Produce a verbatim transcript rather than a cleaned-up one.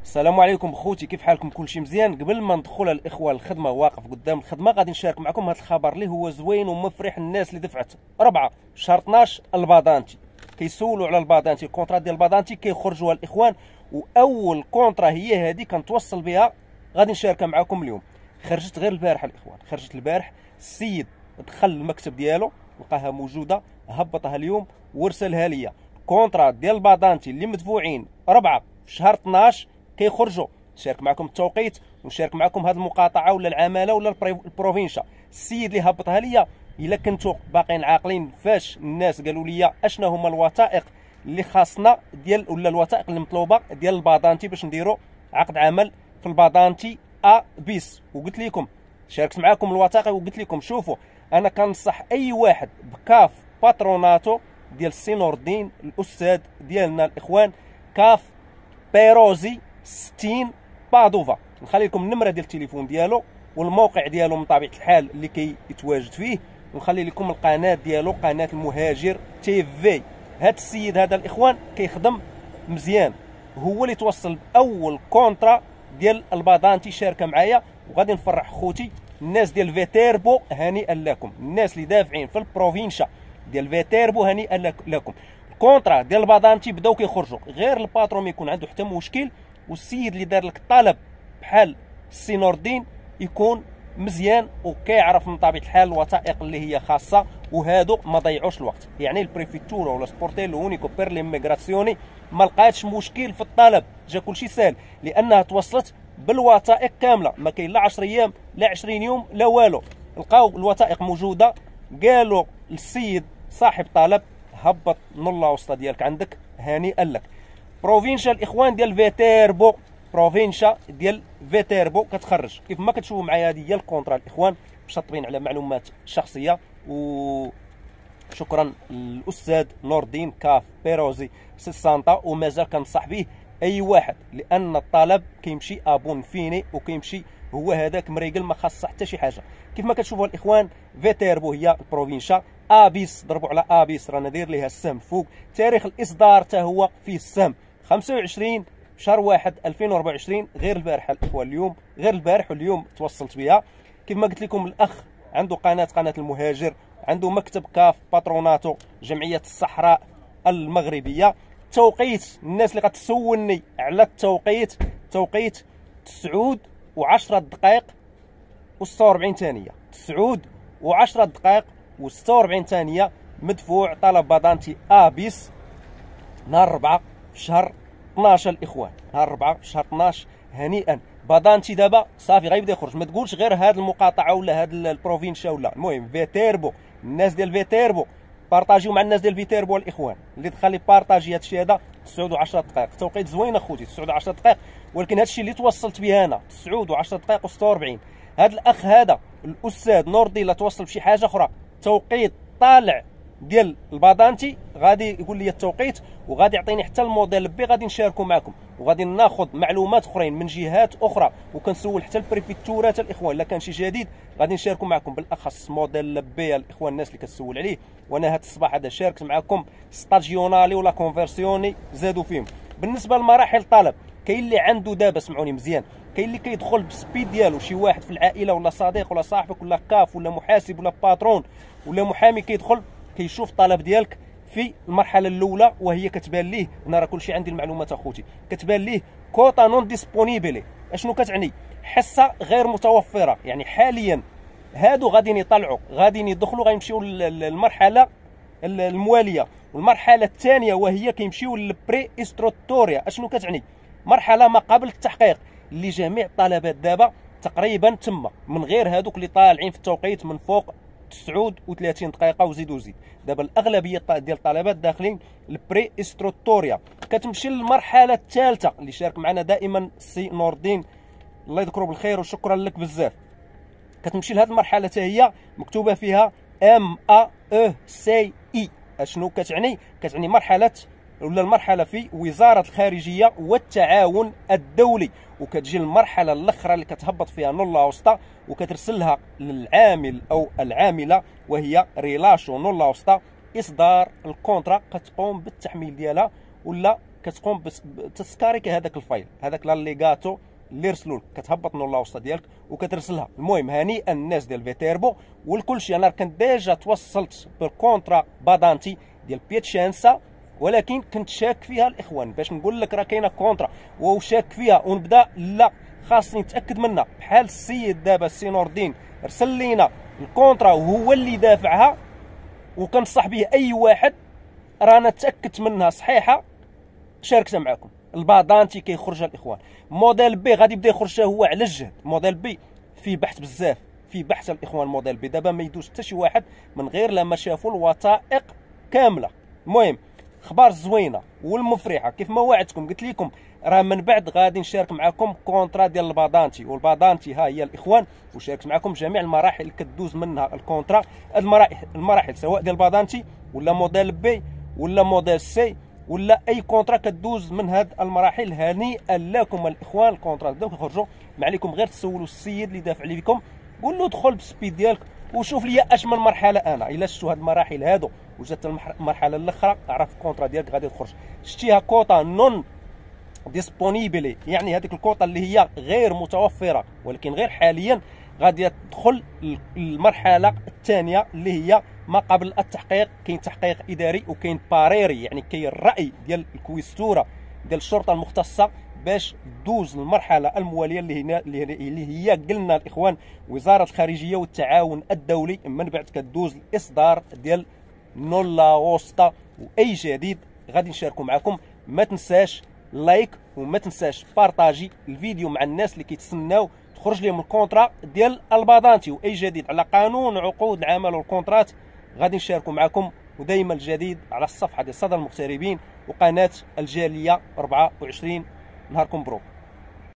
السلام عليكم خوتي، كيف حالكم؟ كلشي مزيان؟ قبل ما ندخل الاخوه الخدمه واقف قدام الخدمه غادي نشارك معكم هذا الخبر اللي هو زوين ومفرح. الناس اللي دفعت ربعه شهر اثناش البادانتي كيسولوا على البادانتي، الكونترا ديال البادانتي كيخرجوها الاخوان، واول كونترا هي هذه كنتوصل بها غادي نشاركها معكم اليوم. خرجت غير البارح الاخوان، خرجت البارح. السيد دخل المكتب ديالو لقاها موجوده، هبطها اليوم ورسلها ليا. كونترا ديال البادانتي اللي مدفوعين ربعه في شهر اثناش كيخرجوا. نشارك معكم التوقيت ونشارك معكم هذه المقاطعه ولا العماله ولا البروفينشا. السيد اللي هبطها ليا، الا كنتو باقيين عاقلين فاش الناس قالوا لي اشنا هما الوثائق اللي خاصنا ديال ولا الوثائق اللي مطلوبه ديال البادانتي باش نديروا عقد عمل في البادانتي ا بيس، وقلت لكم شاركت معكم الوثائق وقلت لكم شوفوا انا كنصح اي واحد بكاف باتروناتو ديال السي نور الدين الاستاذ ديالنا الاخوان كاف بيروزي ستين بادوفا. نخلي لكم النمره ديال التليفون ديالو والموقع ديالو من طبيعه الحال اللي كيتواجد فيه، ونخلي لكم القناه ديالو قناه المهاجر تي في. هذا السيد هذا الاخوان كيخدم مزيان، هو اللي توصل باول كونترا ديال البادانتي شاركه معايا، وغادي نفرح خوتي الناس ديال فيتيربو. هنيئا لكم الناس اللي دافعين في البروفينشا ديال فيتيربو، هنيئا لكم. الكونترا ديال البادانتي بداو كيخرجوا، غير الباترون ما يكون عنده حتى مشكل، والسيد اللي دار لك الطلب بحال السي نور الدين يكون مزيان وكيعرف من طبيعه الحال الوثائق اللي هي خاصه، وهادو ما ضيعوش الوقت. يعني البريفيتورا ولا سبورتيلو اونيكو بير ليميغراسيوني ما لقاتش مشكل في الطلب، جا كلشي سهل لانها توصلت بالوثائق كامله، ما كاين لا عشرة ايام لا عشرين يوم لا والو. لقاو الوثائق موجوده، قالوا للسيد صاحب طلب هبط نولا وسطى ديالك عندك، هنيئا لك. بروفينشا الاخوان ديال فيتيربو، بروفينشا ديال فيتيربو كتخرج كيف ما كتشوفوا معايا. هذه هي الكونترا الاخوان، مشطبين على معلومات شخصيه. وشكرا للاستاذ نور الدين كاف بيروزي سانتا، ومازال كنصح به اي واحد لان الطلب كيمشي ابون فيني وكيمشي هو هذاك مريقل، ما خاص حتى شي حاجه. كيف ما كتشوفوا الاخوان فيتيربو هي البروفينشا، ابيس ضربوا على ابيس رانا داير ليها السهم فوق. تاريخ الاصدار حتى هو فيه السهم خمسة وعشرين شهر واحد ألفين وأربعة وعشرين، غير البارحه الاخوان اليوم، غير البارح واليوم توصلت بها. كيف ما قلت لكم الاخ عنده قناه قناه المهاجر، عنده مكتب كاف باتروناتو جمعيه الصحراء المغربيه. توقيت الناس اللي غتسولني على التوقيت، توقيت تسعود وعشرة دقائق وستة وأربعين ثانيه، تسعود وعشرة دقائق وستة وأربعين ثانيه. مدفوع طلب بادانتي ابيس نهار أربعة في شهر اثناش الاخوان، نهار أربعة في شهر اثناش. هنيئا بادانتي دابا صافي غيبدا يخرج. ما تقولش غير هاد المقاطعه ولا هاد البروفينشا ولا، المهم فيتيربو، الناس ديال فيتيربو بارطاجيو مع الناس ديال فيتيربو الاخوان اللي دخل لي بارطاجي هذا الشيء هذا. تسعود وعشرة دقائق توقيت زوين اخوتي، تسعود وعشرة دقائق، ولكن هذا الشيء اللي توصلت به انا تسعود وعشرة دقائق وستة وأربعين. هذا الاخ هذا الاستاذ نور الدين لا توصل بشي حاجه اخرى، توقيت طالع ديال البادانتي غادي يقول لي التوقيت، وغادي يعطيني حتى الموديل بي غادي نشاركو معكم، وغادي ناخذ معلومات اخرين من جهات اخرى، وكنسول حتى البريفيتورات الاخوان الا كان شي جديد غادي نشاركو معكم، بالاخص موديل بي الاخوان الناس اللي كتسول عليه. وانا هذا الصباح هذا شاركت معكم ستاجيونالي ولا كونفرسيوني زادوا فيهم. بالنسبه لمراحل الطلب، كاين اللي عنده دابا سمعوني مزيان، كاين اللي كيدخل بالسبيد ديالو، شي واحد في العائله ولا صديق ولا صاحبك ولا كاف ولا محاسب ولا باترون ولا محامي كيدخل كيشوف الطلب ديالك في المرحله الاولى، وهي كتبان ليه، هنا راه كلشي عندي المعلومات اخوتي، كتبان ليه كوطا نون ديسبونيبيلي. اشنو كتعني؟ حصه غير متوفره. يعني حاليا هادو غاديين يطلعوا، غاديين يدخلوا، غيمشيو للمرحله المواليه، والمرحله الثانيه وهي كيمشيو للبري استروتوريا. اشنو كتعني؟ مرحله ما قبل التحقيق، اللي جميع الطلبات دابا تقريبا تما، من غير هادوك اللي طالعين في التوقيت من فوق تسعود وثلاثين دقيقه وزيد وزيد. دابا الاغلبيه ديال الطلبات داخلين البري استروتوريا. كتمشي للمرحله الثالثه اللي شارك معنا دائما السي نور الدين، الله يذكره بالخير وشكرا لك بزاف. كتمشي لهذه المرحله حتى هي مكتوبه فيها ام ا او سي اي. اشنو كتعني؟ كتعني مرحله ولا المرحله في وزاره الخارجيه والتعاون الدولي، وكتجي المرحله الاخرى اللي كتهبط فيها نولا وسطى وكترسلها للعامل او العامله، وهي ريلاشو نولا وسطى. اصدار الكونترا كتقوم بالتحميل ديالها ولا كتقوم بتسكاريك هذاك الفايل، هذاك لا ليغاتو اللي رسلوك، كتهبط نو لاوسطا ديالك وكترسلها. المهم هنيئا الناس ديال فيتيربو والكل شيء. انا كنت ديجا توصلت بالكونترا بادانتي ديال بيتشانسا، ولكن كنت شاك فيها الاخوان باش نقول لك راه كاينه كونترا وشاك فيها ونبدا لا خاصني نتاكد منها. بحال السيد دابا السي نور الدين رسل لينا الكونترا وهو اللي دافعها، وكنصح به اي واحد رانا تاكدت منها صحيحه شاركتها معكم. البادانتي كيخرج الاخوان. موديل بي غادي يبدا يخرج هو على الجهد. موديل بي فيه بحث بزاف، فيه بحث الاخوان. موديل بي دابا ما يدوز حتى شي واحد من غير لما شافوا الوثائق كامله. المهم اخبار زوينه والمفرحه كيف ما وعدتكم، قلت لكم راه من بعد غادي نشارك معكم كونترا ديال البادانتي، والبادانتي ها هي الاخوان، وشاركت معكم جميع المراحل اللي كدوز منها الكونترا. المراحل المراحل سواء ديال البادانتي ولا موديل بي ولا موديل سي ولا اي كونترا كدوز من هاد المراحل. هنيئا لكم الاخوان، الكونترا بداو كيخرجوا. ما عليكم غير تسولوا السيد اللي دافع ليكم، قول له دخل بالسبيد ديالك وشوف لي اش من مرحله. انا الا شفتوا هاد المراحل هادو وجات المرحله الاخرى اعرف الكونترا ديالك غادي تخرج. شتيها كوطا نون ديسبونيبلي، يعني هذيك الكوطا اللي هي غير متوفره ولكن غير حاليا، غادي تدخل المرحله الثانيه اللي هي ما قبل التحقيق. كاين تحقيق اداري وكاين باريري، يعني كاين الراي ديال الكويستوره ديال الشرطه المختصه باش دوز المرحله المواليه اللي هنا اللي هي قلنا الاخوان وزاره الخارجيه والتعاون الدولي. من بعد كدوز الاصدار ديال نولا وسطا. واي جديد غادي نشاركوا معكم. ما تنساش لايك وما تنساش بارطاجي الفيديو مع الناس اللي كيتسناو تخرج لهم الكونترا ديال البادانتي. واي جديد على قانون عقود العمل والكونترات غادي نشاركوا معكم. ودائما الجديد على الصفحه ديال صدى المغتربين وقناه الجاليه أربعة وعشرين. نهاركم مبروك.